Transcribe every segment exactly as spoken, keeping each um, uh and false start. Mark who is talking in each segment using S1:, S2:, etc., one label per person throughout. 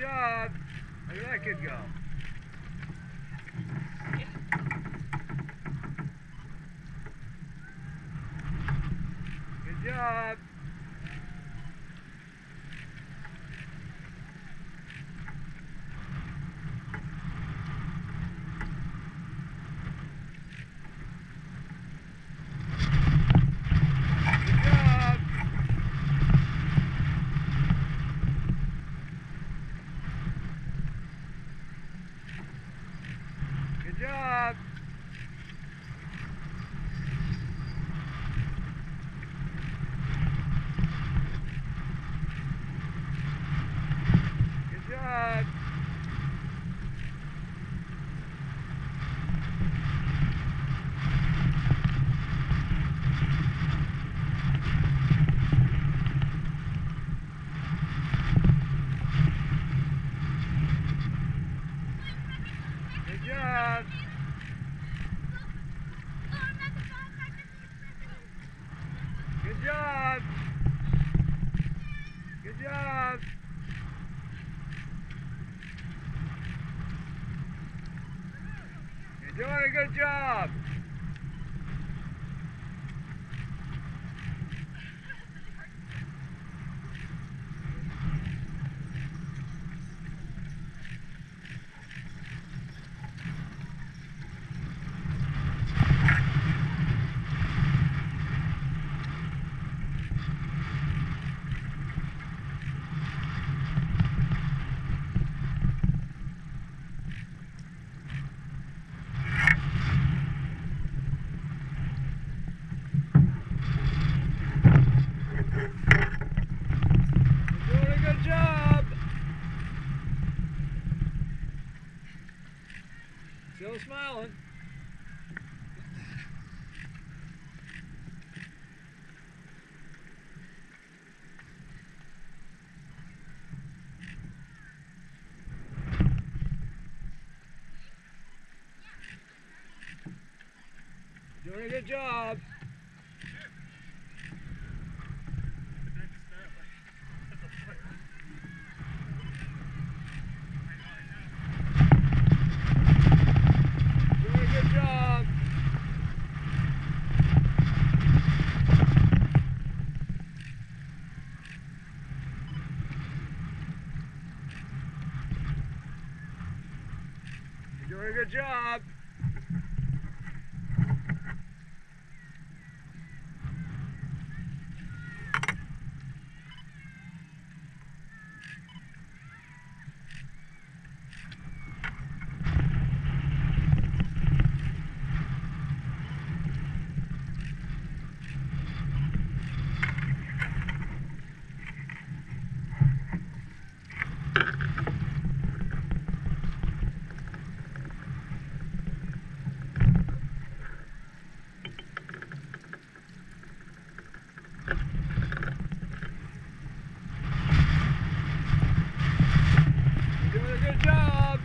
S1: job. How did that kid go? Good job. Good job. Good job. Good job. Good job. Good job. You're doing a good job. You're doing a good job. Still smiling. Doing a good job. Doing a good job. You're doing a good job. You're doing a good job.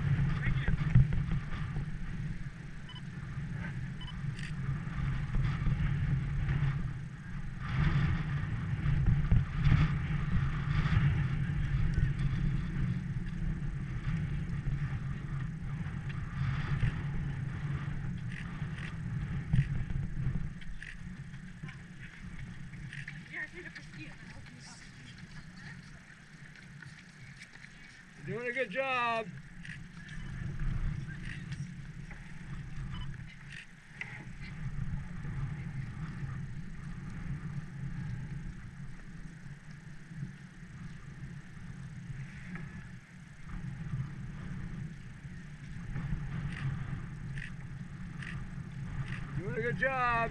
S1: You're doing a good job. Doing a good job.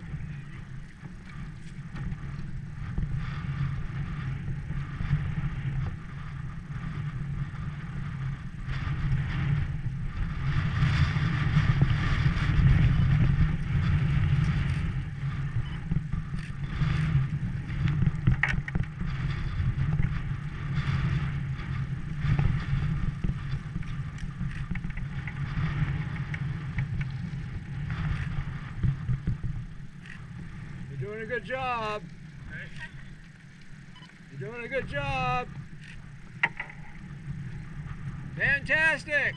S1: You're doing a good job. You're doing a good job. Fantastic!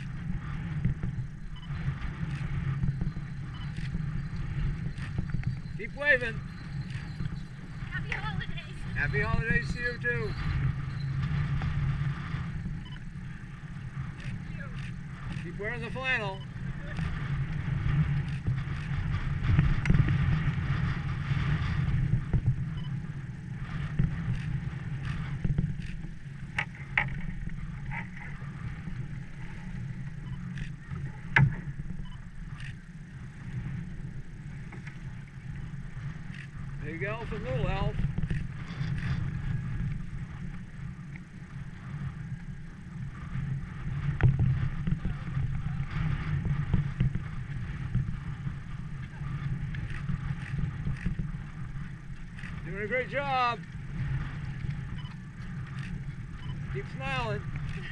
S1: Keep waving.
S2: Happy holidays.
S1: Happy holidays to you too. Keep wearing the flannel. There you go from Little Elf. Doing a great job. Keep smiling.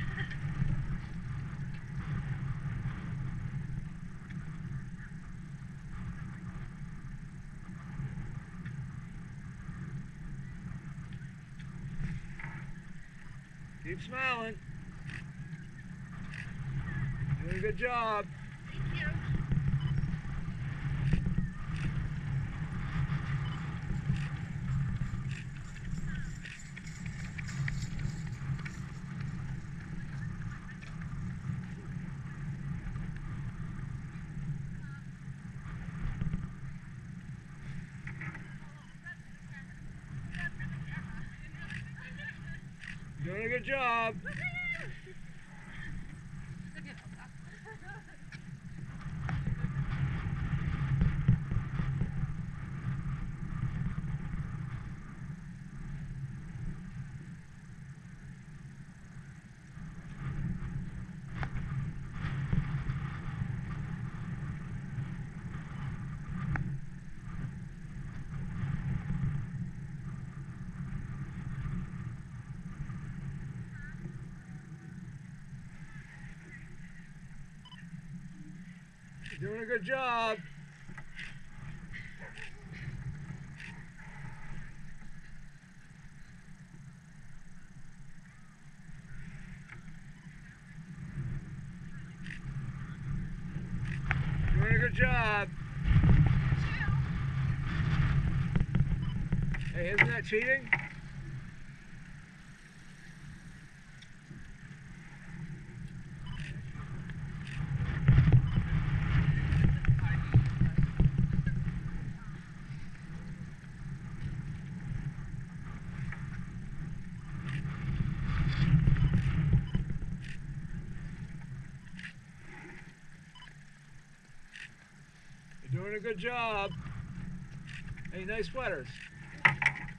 S1: Keep smiling. Doing a good job.
S2: Thank you.
S1: Doing a good job. Doing a good job. Doing a good job. Hey, isn't that cheating? You're doing a good job. Hey, nice sweaters.